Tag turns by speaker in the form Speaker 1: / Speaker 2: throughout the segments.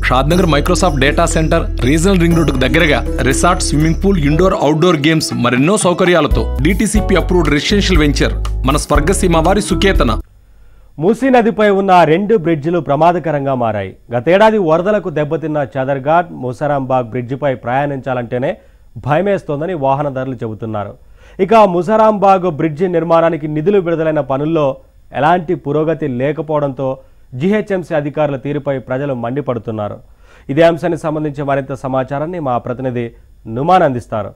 Speaker 1: Shadnagar Microsoft data center, regional ring రోడ్డుకు దగ్గరగా resort, swimming pool, indoor outdoor games మరెన్నో సౌకర్యాలతో DTCP అప్రూవ్డ్ రెసిడెన్షియల్ వెంచర్ మన స్వర్గసీమ వారి సుకేతన.
Speaker 2: మూసీ నదిపై ఉన్న 2 బ్రిడ్జిలు ప్రమాదకరంగా మారాయి. గతేడాది వరదలకు దెబ్బతిన్న చాదర్ఘాట్, ముసారాంబాగ్ బ్రిడ్జిపై ప్రయాణించాలంటేనే భయమేస్తోందని వాహనదారులు చెబుతున్నారు. ఇక ముసారాంబాగ్ బ్రిడ్జి నిర్మాణానికి నిధులు విడుదలైన పనుల్లో ఎలాంటి పురోగతి లేకపోవడంతో GHMC అధికారుల తీరుపై ప్రజలు మండిపడుతున్నారు. ఇదే అంశానికి సంబంధించి మరింత సమాచారాన్ని మా ప్రతినిధి నుమాన్ అందిస్తారు.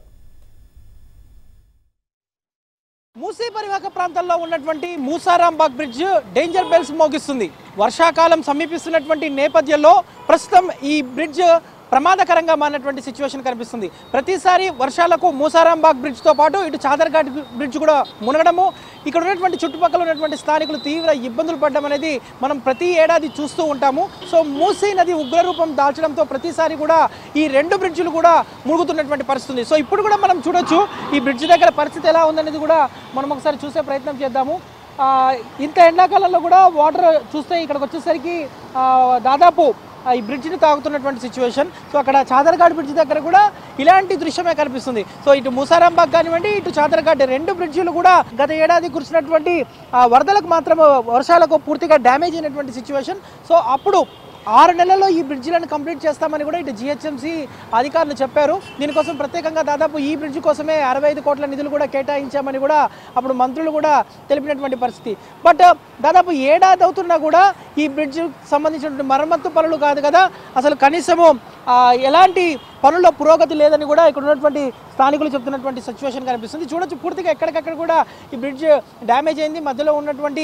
Speaker 3: మూసీ పరివాహక ప్రాంతంలో ఉన్నటువంటి ముసారాంబాగ్ బ్రిడ్జ్ డేంజర్ బెల్స్ మోగిస్తుంది. వర్షాకాలం సమీపిస్తున్నటువంటి నేపథ్యంలో ప్రస్తుతం ఈ బ్రిడ్జ్ ప్రమాదకరంగా మారినటువంటి సిచ్యువేషన్ కనిపిస్తుంది. ప్రతిసారి వర్షాలకు ముసారాంబాగ్ బ్రిడ్జ్తో పాటు ఇటు చాదర్ఘాట్ బ్రిడ్జ్ కూడా మునగడము, ఇక్కడ ఉన్నటువంటి చుట్టుపక్కల ఉన్నటువంటి స్థానికులు తీవ్ర ఇబ్బందులు పడడం అనేది మనం ప్రతి ఏడాది చూస్తూ ఉంటాము. సో మూసీ నది ఉగ్రరూపం దాల్చడంతో ప్రతిసారి కూడా ఈ 2 బ్రిడ్జిలు కూడా మునుగుతున్నటువంటి పరిస్థితి. సో ఇప్పుడు కూడా మనం చూడొచ్చు ఈ బ్రిడ్జ్ దగ్గర పరిస్థితి ఎలా ఉందనేది కూడా మనం ఒకసారి చూసే ప్రయత్నం చేద్దాము. ఇంత ఎండాకాలంలో కూడా వాటర్ చూస్తే ఇక్కడికి వచ్చేసరికి దాదాపు ఈ బ్రిడ్జిని తాగుతున్నటువంటి సిచ్యువేషన్. సో అక్కడ చాదర్ఘాట్ బ్రిడ్జ్ దగ్గర కూడా ఇలాంటి దృశ్యమే కనిపిస్తుంది. సో ఇటు ముసారాంబాగ్ కానివ్వండి, ఇటు చాదర్ఘాట్ 2 బ్రిడ్జిలు కూడా గత ఏడాది కురిసినటువంటి వరదలకు మాత్రం వర్షాలకు పూర్తిగా డ్యామేజ్ అయినటువంటి సిచ్యువేషన్. సో అప్పుడు 6 నెలల్లో ఈ బ్రిడ్జిలను కంప్లీట్ చేస్తామని కూడా ఇటు GHMC అధికారులు చెప్పారు. దీనికోసం ప్రత్యేకంగా దాదాపు ఈ బ్రిడ్జ్ కోసమే 65 కోట్ల నిధులు కూడా కేటాయించామని కూడా అప్పుడు మంత్రులు కూడా తెలిపినటువంటి పరిస్థితి. బట్ దాదాపు ఏడాది అవుతున్నా కూడా ఈ బ్రిడ్జ్ సంబంధించినటువంటి మరమ్మత్తు పనులు కాదు కదా, అసలు కనీసము ఎలాంటి పనుల్లో పురోగతి లేదని కూడా ఇక్కడ ఉన్నటువంటి స్థానికులు చెప్తున్నటువంటి సిచ్యువేషన్ కనిపిస్తుంది. చూడొచ్చు పూర్తిగా ఎక్కడికక్కడ కూడా ఈ బ్రిడ్జ్ డ్యామేజ్ అయింది. మధ్యలో ఉన్నటువంటి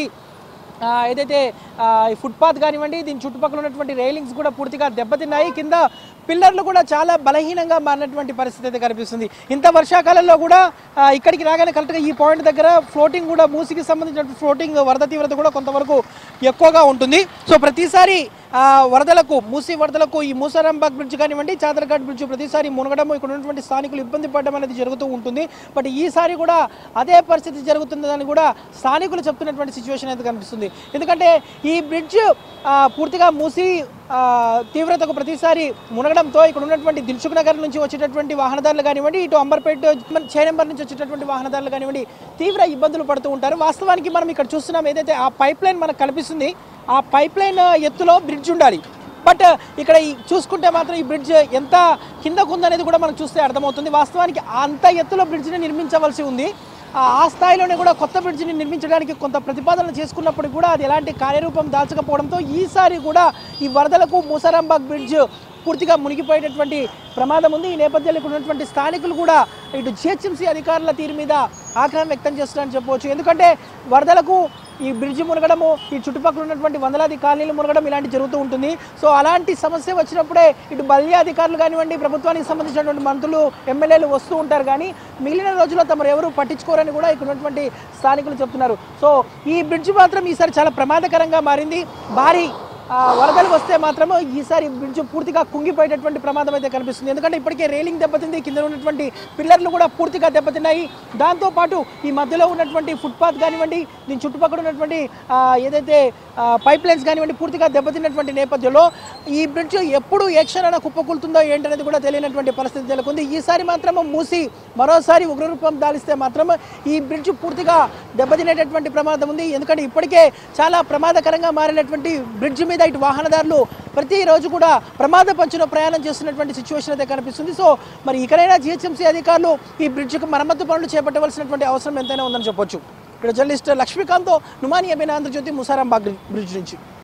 Speaker 3: ఏదైతే ఫుట్పాత్ కానివ్వండి, దీని చుట్టుపక్కల ఉన్నటువంటి రైలింగ్స్ కూడా పూర్తిగా దెబ్బతిన్నాయి. కింద పిల్లర్లు కూడా చాలా బలహీనంగా మారినటువంటి పరిస్థితి అయితే కనిపిస్తుంది. ఇంత వర్షాకాలంలో కూడా ఇక్కడికి రాగానే కరెక్ట్గా ఈ పాయింట్ దగ్గర ఫ్లోటింగ్ కూడా మూసీకి సంబంధించిన ఫ్లోటింగ్ వరద తీవ్రత కూడా కొంతవరకు ఎక్కువగా ఉంటుంది. సో ప్రతిసారి వరదలకు, మూసీ వరదలకు ఈ ముసారాంబాగ్ బ్రిడ్జ్ కానివ్వండి, చాదర్ఘాట్ బ్రిడ్జ్ ప్రతిసారి మునగడము, ఇక్కడ ఉన్నటువంటి స్థానికులు ఇబ్బంది పడడం అనేది జరుగుతూ ఉంటుంది. బట్ ఈసారి కూడా అదే పరిస్థితి జరుగుతుందని కూడా స్థానికులు చెప్తున్నటువంటి సిచ్యువేషన్ అయితే కనిపిస్తుంది. ఎందుకంటే ఈ బ్రిడ్జ్ పూర్తిగా మూసీ తీవ్రతకు ప్రతిసారి మునగడంతో ఇక్కడ ఉన్నటువంటి దిల్సుఖ్ నగర్ నుంచి వచ్చేటటువంటి వాహనదారులు కానివ్వండి, ఇటు అంబర్పేట చేనంబర్ నుంచి వచ్చేటటువంటి వాహనదారులు కానివ్వండి తీవ్ర ఇబ్బందులు పడుతూ ఉంటారు. వాస్తవానికి మనం ఇక్కడ చూస్తున్నాం, ఏదైతే ఆ పైప్ లైన్ మనకు కనిపిస్తుంది, ఆ పైప్ లైన్ ఎత్తులో బ్రిడ్జ్ ఉండాలి. బట్ ఇక్కడ చూసుకుంటే మాత్రం ఈ బ్రిడ్జ్ ఎంత కిందకు ఉందనేది కూడా మనం చూస్తే అర్థమవుతుంది. వాస్తవానికి అంత ఎత్తులో బ్రిడ్జ్ని నిర్మించవలసి ఉంది. ఆ స్థాయిలోనే కూడా కొత్త బ్రిడ్జిని నిర్మించడానికి కొంత ప్రతిపాదన చేసుకున్నప్పుడు కూడా అది ఎలాంటి కార్యరూపం దాల్చకపోవడంతో ఈసారి కూడా ఈ వరదలకు ముసారాంబాగ్ బ్రిడ్జ్ పూర్తిగా మునిగిపోయేటటువంటి ప్రమాదం ఉంది. ఈ నేపథ్యంలో ఇక్కడ ఉన్నటువంటి స్థానికులు కూడా ఇటు GHMC అధికారుల తీరు మీద ఆగ్రహం వ్యక్తం చేస్తున్నారని చెప్పవచ్చు. ఎందుకంటే వరదలకు ఈ బ్రిడ్జి మునగడము, ఈ చుట్టుపక్కల ఉన్నటువంటి వందలాది కాలనీలు మునగడం ఇలాంటి జరుగుతూ ఉంటుంది. సో అలాంటి సమస్య వచ్చినప్పుడే ఇటు బల్దియా అధికారులు కానివ్వండి, ప్రభుత్వానికి సంబంధించినటువంటి మంత్రులు, ఎమ్మెల్యేలు వస్తూ ఉంటారు. కానీ మిగిలిన రోజుల్లో తమరు ఎవరు పట్టించుకోరని కూడా ఇక్కడ ఉన్నటువంటి స్థానికులు చెప్తున్నారు. సో ఈ బ్రిడ్జ్ మాత్రం ఈసారి చాలా ప్రమాదకరంగా మారింది. భారీ వరదలు వస్తే మాత్రం ఈసారి బ్రిడ్జ్ పూర్తిగా కుంగిపోయేటటువంటి ప్రమాదం అయితే కనిపిస్తుంది. ఎందుకంటే ఇప్పటికే రైలింగ్ దెబ్బతింది, కింద ఉన్నటువంటి పిల్లర్లు కూడా పూర్తిగా దెబ్బతిన్నాయి. దాంతోపాటు ఈ మధ్యలో ఉన్నటువంటి ఫుట్పాత్ కానివ్వండి, దీని చుట్టుపక్కల ఉన్నటువంటి ఏదైతే పైప్ లైన్స్ కానివ్వండి పూర్తిగా దెబ్బతిన్నటువంటి నేపథ్యంలో ఈ బ్రిడ్జ్ ఎప్పుడు ఏ క్షణాన కుప్పకూలుతుందో ఏంటనేది కూడా తెలియనటువంటి పరిస్థితి నెలకొంది. ఈసారి మాత్రం మూసి మరోసారి ఉగ్రరూపం దాలిస్తే మాత్రం ఈ బ్రిడ్జ్ పూర్తిగా దెబ్బతినేటటువంటి ప్రమాదం ఉంది. ఎందుకంటే ఇప్పటికే చాలా ప్రమాదకరంగా మారినటువంటి బ్రిడ్జ్ మీద ఇటు వాహనదారులు ప్రతిరోజు కూడా ప్రమాద పంచులో ప్రయాణం చేస్తున్నటువంటి సిచ్యువేషన్ అయితే కనిపిస్తుంది. సో మరి ఇకనైనా GHMC అధికారులు ఈ బ్రిడ్జ్కి మరమ్మతు పనులు చేపట్టవలసినటువంటి అవసరం ఎంతైనా ఉందని చెప్పొచ్చు. ఇక్కడ జర్నలిస్ట్ లక్ష్మీకాంత్తో నుమాని అభిన ఆంధ్రజ్యోతి, ముసారాంబాగ్ బ్రిడ్జ్ నుంచి.